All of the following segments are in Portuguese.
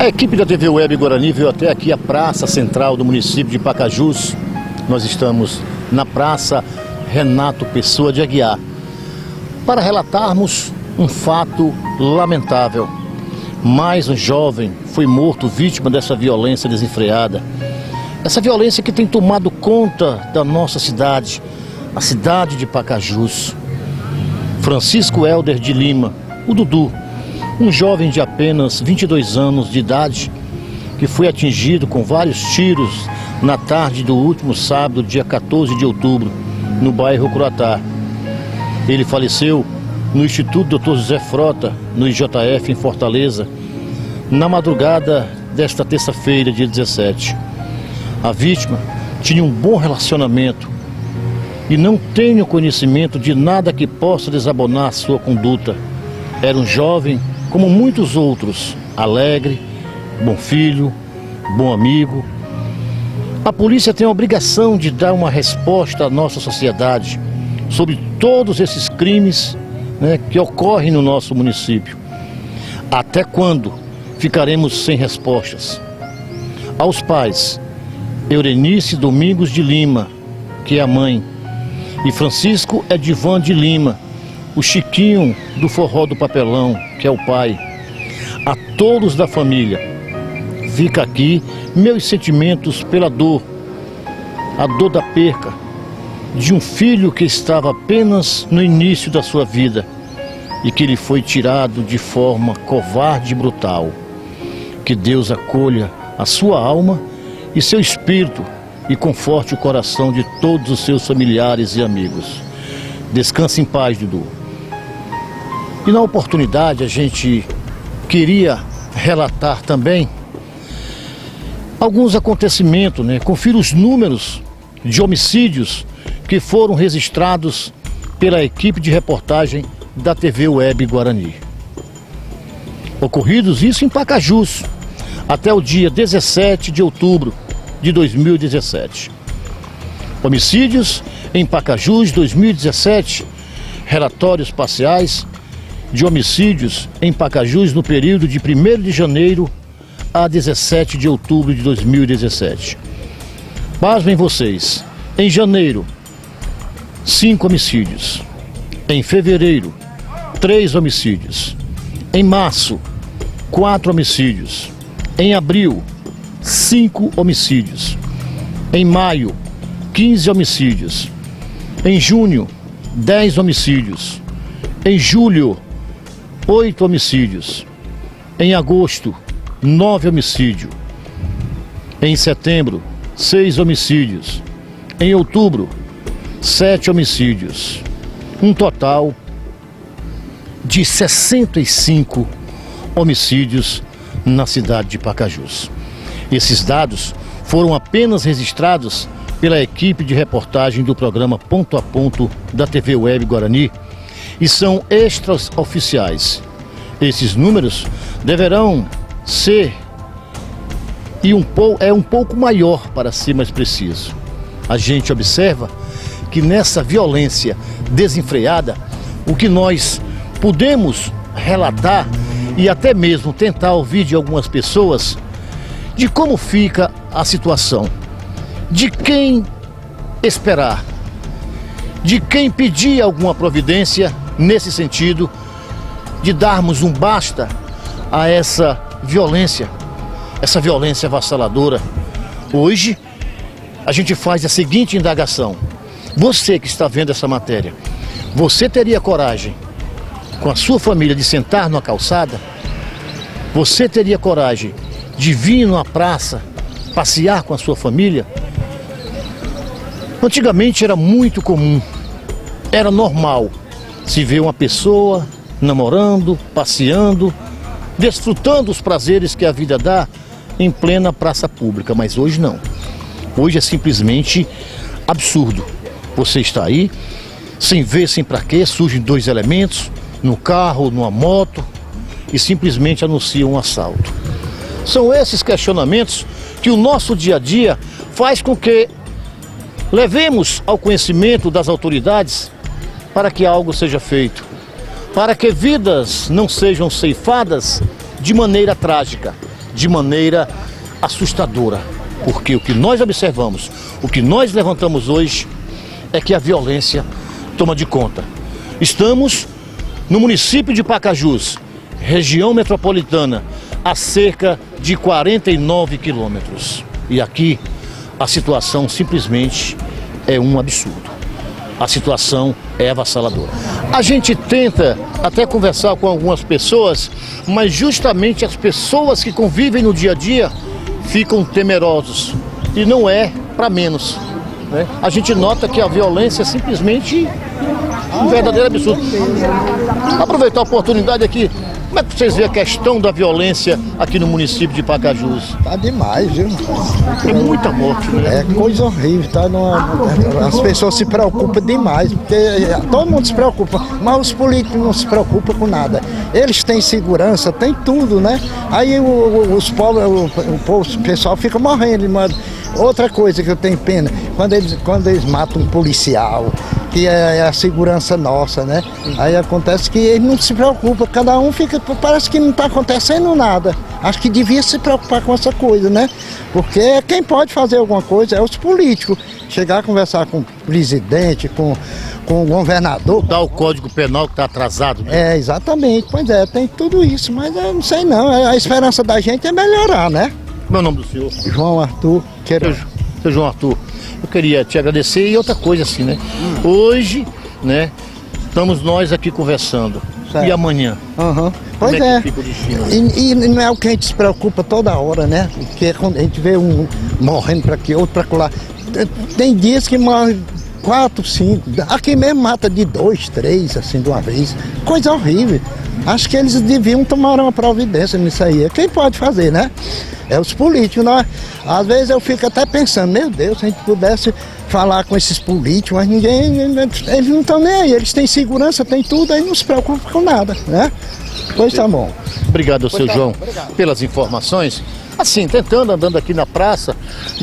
A equipe da TV Web Guarani veio até aqui a praça central do município de Pacajus. Nós estamos na Praça Renato Pessoa de Aguiar para relatarmos um fato lamentável. Mais um jovem foi morto vítima dessa violência desenfreada. Essa violência que tem tomado conta da nossa cidade, a cidade de Pacajus. Francisco Helder de Lima, o Dudu, um jovem de apenas 22 anos de idade, que foi atingido com vários tiros na tarde do último sábado, dia 14 de outubro, no bairro Curatá. Ele faleceu no Instituto Dr. José Frota, no IJF, em Fortaleza, na madrugada desta terça-feira, dia 17. A vítima tinha um bom relacionamento e não tenho conhecimento de nada que possa desabonar sua conduta. Era um jovem como muitos outros, alegre, bom filho, bom amigo. A polícia tem a obrigação de dar uma resposta à nossa sociedade sobre todos esses crimes, que ocorrem no nosso município. Até quando ficaremos sem respostas? Aos pais, Eurenice Domingos de Lima, que é a mãe, e Francisco Edivan de Lima, o Chiquinho do Forró do Papelão, que é o pai. A todos da família, fica aqui meus sentimentos pela dor, a dor da perca de um filho que estava apenas no início da sua vida e que lhe foi tirado de forma covarde e brutal. Que Deus acolha a sua alma e seu espírito e conforte o coração de todos os seus familiares e amigos. Descanse em paz, Dudu. E na oportunidade a gente queria relatar também alguns acontecimentos, Confira os números de homicídios que foram registrados pela equipe de reportagem da TV Web Guarani. Ocorridos isso em Pacajus, até o dia 17 de outubro de 2017. Homicídios em Pacajus 2017, relatórios parciais de homicídios em Pacajus no período de 1º de janeiro a 17 de outubro de 2017. Pasmem vocês, em janeiro, 5 homicídios. Em fevereiro, 3 homicídios. Em março, 4 homicídios. Em abril, 5 homicídios. Em maio, 15 homicídios. Em junho, 10 homicídios. Em julho, 8 homicídios. Em agosto, 9 homicídios. Em setembro, 6 homicídios. Em outubro, 7 homicídios. Um total de 65 homicídios na cidade de Pacajus. Esses dados foram apenas registrados pela equipe de reportagem do programa Ponto a Ponto da TV Web Guarani e são extraoficiais. Esses números deverão ser um pouco maior, para ser mais preciso. A gente observa que nessa violência desenfreada, o que nós podemos relatar e até mesmo tentar ouvir de algumas pessoas de como fica a situação, de quem esperar, de quem pedir alguma providência nesse sentido de darmos um basta a essa violência avassaladora. Hoje a gente faz a seguinte indagação: você que está vendo essa matéria, você teria coragem com a sua família de sentar numa calçada? Você teria coragem de vir numa praça, passear com a sua família? Antigamente era muito comum, era normal se ver uma pessoa namorando, passeando, desfrutando os prazeres que a vida dá em plena praça pública, mas hoje não. Hoje é simplesmente absurdo. Você está aí, sem ver, sem pra quê, surgem 2 elementos, no carro, numa moto, e simplesmente anunciam um assalto. São esses questionamentos que o nosso dia a dia faz com que levemos ao conhecimento das autoridades para que algo seja feito, para que vidas não sejam ceifadas de maneira trágica. de maneira assustadora, porque o que nós observamos, o que nós levantamos hoje é que a violência toma de conta. Estamos no município de Pacajus, região metropolitana, a cerca de 49 quilômetros. E aqui a situação simplesmente é um absurdo. A situação é avassaladora. A gente tenta até conversar com algumas pessoas, mas justamente as pessoas que convivem no dia a dia ficam temerosos. E não é para menos, né? A gente nota que a violência é simplesmente um verdadeiro absurdo. Aproveitar a oportunidade aqui. Como é que vocês veem a questão da violência aqui no município de Pacajus? Tá demais, viu? É muita morte, né? É coisa horrível, tá? As pessoas se preocupam demais, porque todo mundo se preocupa, mas os políticos não se preocupam com nada. Eles têm segurança, têm tudo, né? Aí o pessoal fica morrendo, mano. Outra coisa que eu tenho pena, quando eles matam um policial, que é a segurança nossa, né? Aí acontece que eles não se preocupam, cada um fica, parece que não está acontecendo nada. Acho que devia se preocupar com essa coisa, né? Porque quem pode fazer alguma coisa é os políticos. Chegar a conversar com o presidente, com o governador. Mudar o Código Penal que está atrasado, né? É, exatamente, pois é, tem tudo isso, mas eu não sei não, a esperança da gente é melhorar, né? Meu nome do senhor? João Arthur Queiroz. Seu João Arthur, eu queria te agradecer e outra coisa assim, né? Hoje, né, estamos nós aqui conversando. Certo. E amanhã? Pois é. Que fica o destino? E não é o que a gente se preocupa toda hora, né? Porque quando a gente vê um morrendo para aqui, outro para lá. Tem dias que morre 4, 5, aqui mesmo mata de 2, 3, assim, de uma vez. Coisa horrível. Acho que eles deviam tomar uma providência nisso aí. Quem pode fazer, né? É os políticos, né? Às vezes eu fico até pensando, meu Deus, se a gente pudesse falar com esses políticos, mas ninguém, eles não estão nem aí, eles têm segurança, têm tudo, aí não se preocupam com nada, né? Pois tá bom. Obrigado, seu João, pelas informações. Assim, andando aqui na Praça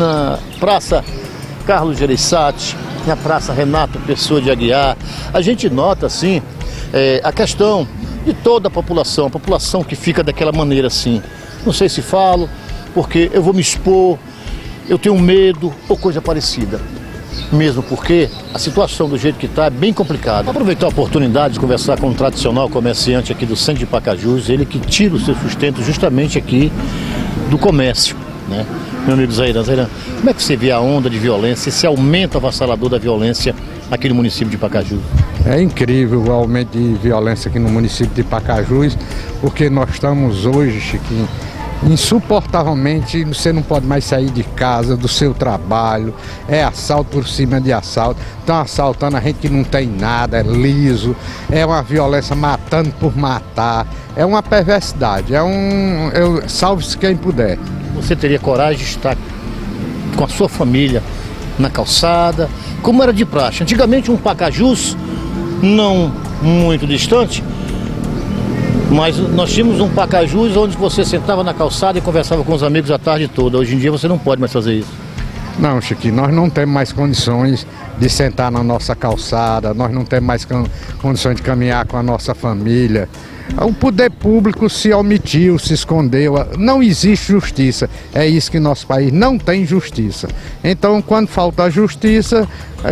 Carlos Gereissati, na Praça Renato Pessoa de Aguiar, a gente nota, assim, a questão de toda a população que fica daquela maneira assim. Não sei se falo, porque eu vou me expor, eu tenho medo ou coisa parecida. Mesmo porque a situação do jeito que está é bem complicada. Vou aproveitar a oportunidade de conversar com um tradicional comerciante aqui do centro de Pacajus, ele que tira o seu sustento justamente aqui do comércio, né? Meu amigo Zairan, como é que você vê a onda de violência, esse aumento avassalador da violência aqui no município de Pacajus? É incrível o aumento de violência aqui no município de Pacajus, porque nós estamos hoje, Chiquinho, insuportavelmente, você não pode mais sair de casa, do seu trabalho, é assalto por cima de assalto, estão assaltando a gente que não tem nada, é liso, é uma violência matando por matar, é uma perversidade, salve-se quem puder. Você teria coragem de estar com a sua família na calçada, como era de praxe? Antigamente um Pacajus, não muito distante, mas nós tínhamos um Pacajus onde você sentava na calçada e conversava com os amigos a tarde toda. Hoje em dia você não pode mais fazer isso. Não, Chiquinho, nós não temos mais condições de sentar na nossa calçada, nós não temos mais condições de caminhar com a nossa família. O poder público se omitiu, se escondeu, não existe justiça. É isso que nosso país não tem justiça. Então, quando falta a justiça,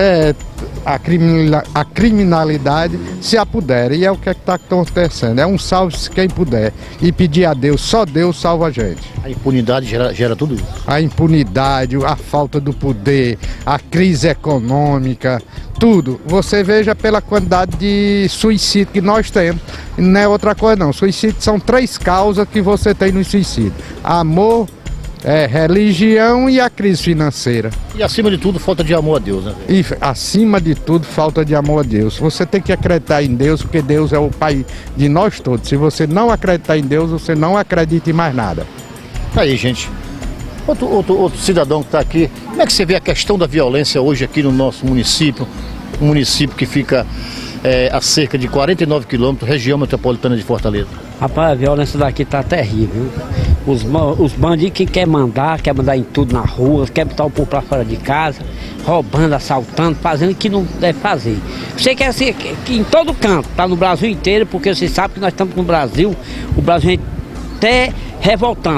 a criminalidade se apodera. E é o que está acontecendo. É um salve-se quem puder. E pedir a Deus, só Deus salva a gente. A impunidade gera tudo isso? A impunidade, a falta do poder, a crise econômica, tudo. Você veja pela quantidade de suicídio que nós temos. Não é outra coisa não. Suicídio são 3 causas que você tem no suicídio: amor, religião e a crise financeira. E acima de tudo, falta de amor a Deus, né? E acima de tudo, falta de amor a Deus. Você tem que acreditar em Deus, porque Deus é o Pai de nós todos. Se você não acreditar em Deus, você não acredita em mais nada. Aí, gente. Outro cidadão que está aqui, como é que você vê a questão da violência hoje aqui no nosso município? Um município que fica a cerca de 49 quilômetros, região metropolitana de Fortaleza. Rapaz, a violência daqui tá terrível. Os bandidos que querem mandar em tudo na rua, querem botar o povo pra fora de casa, roubando, assaltando, fazendo o que não deve fazer. Você quer assim, que em todo canto, tá no Brasil inteiro, porque você sabe que nós estamos no Brasil, o Brasil é até revoltante.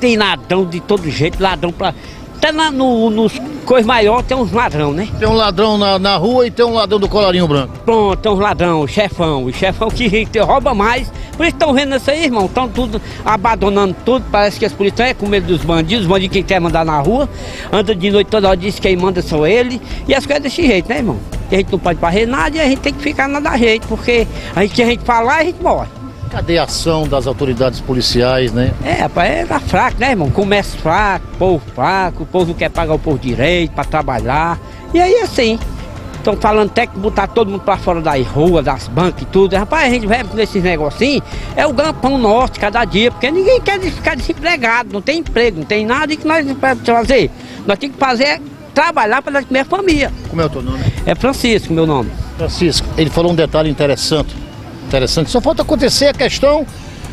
tem ladrão de todo jeito, ladrão pra... Até nos coisas maiores tem uns ladrão, né? Tem um ladrão na rua e tem um ladrão do colarinho branco. Pronto, tem uns ladrão, o chefão que rouba mais. Por isso estão vendo isso aí, irmão, estão tudo abandonando tudo, parece que as polícias é com medo dos bandidos quem quer mandar na rua, anda de noite toda hora, diz que quem manda são ele, e as coisas desse jeito, né, irmão? A gente não pode fazer nada e a gente tem que ficar nada jeito, porque a gente falar, a gente morre. Cadê a ação das autoridades policiais, né? Rapaz, tá fraco, né, irmão? Comércio fraco, o povo não quer pagar o povo direito para trabalhar. E aí, assim, estão falando até que botar todo mundo para fora das ruas, das bancas e tudo. Rapaz, a gente vai nesses negocinhos, é o ganha-pão nosso cada dia, porque ninguém quer ficar desempregado, não tem emprego, não tem nada, e que nós podemos fazer? Nós temos que fazer trabalhar para dar comer a família. Como é o teu nome? É Francisco, meu nome. Francisco, ele falou um detalhe interessante. Só falta acontecer a questão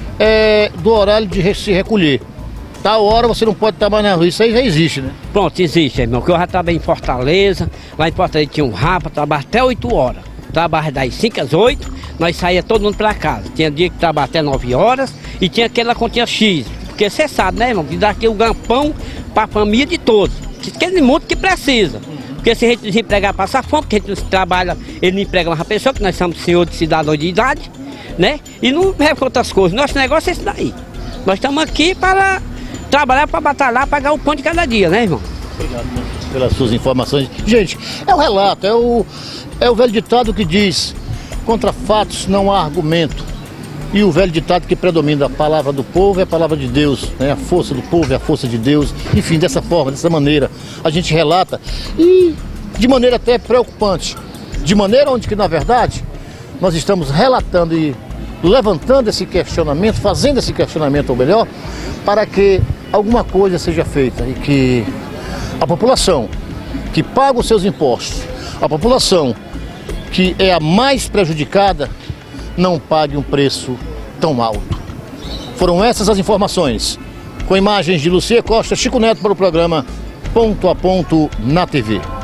do horário de se recolher. Tal hora você não pode estar mais na rua, isso aí já existe, né? Pronto, existe, irmão, que eu já trabalhei em Fortaleza, lá em Fortaleza tinha um rapa, trabalhava até 8 horas. Trabalhava das 5 às 8, nós saía todo mundo para casa. Tinha dia que trabalhava até 9 horas e tinha aquela continha X. Porque você sabe, né, irmão, que dá aqui o gampão para a família de todos. Aquele mundo que precisa. Porque se a gente desempregar, passar fome, porque a gente não trabalha, ele não emprega uma pessoa, que nós somos senhores de cidadão de idade, né? E não é outras coisas. Nosso negócio é esse daí. Nós estamos aqui para trabalhar, para batalhar, pagar o pão de cada dia, né, irmão? Obrigado pelas suas informações. Gente, é o relato, é o velho ditado que diz: contra fatos não há argumento. E o velho ditado que predomina: a palavra do povo é a palavra de Deus, né? A força do povo é a força de Deus. Enfim, dessa forma, dessa maneira, a gente relata, e de maneira até preocupante, de maneira onde que, na verdade, nós estamos relatando e levantando esse questionamento, fazendo esse questionamento, ou melhor, para que alguma coisa seja feita e que a população que paga os seus impostos, a população que é a mais prejudicada, não pague um preço tão alto. Foram essas as informações, com imagens de Lucia Costa, Chico Neto, para o programa Ponto a Ponto na TV.